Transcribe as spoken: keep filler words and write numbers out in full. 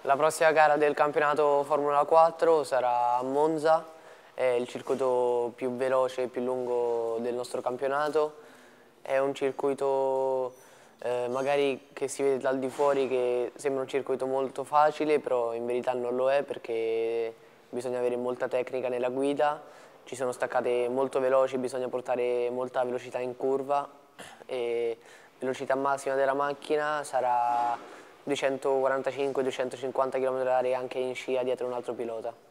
La prossima gara del campionato Formula quattro sarà a Monza, è il circuito più veloce e più lungo del nostro campionato. È un circuito eh, magari che si vede dal di fuori che sembra un circuito molto facile, però in verità non lo è perché bisogna avere molta tecnica nella guida, ci sono staccate molto veloci, bisogna portare molta velocità in curva e velocità massima della macchina sarà duecentoquarantacinque duecentocinquanta km orari anche in scia dietro un altro pilota.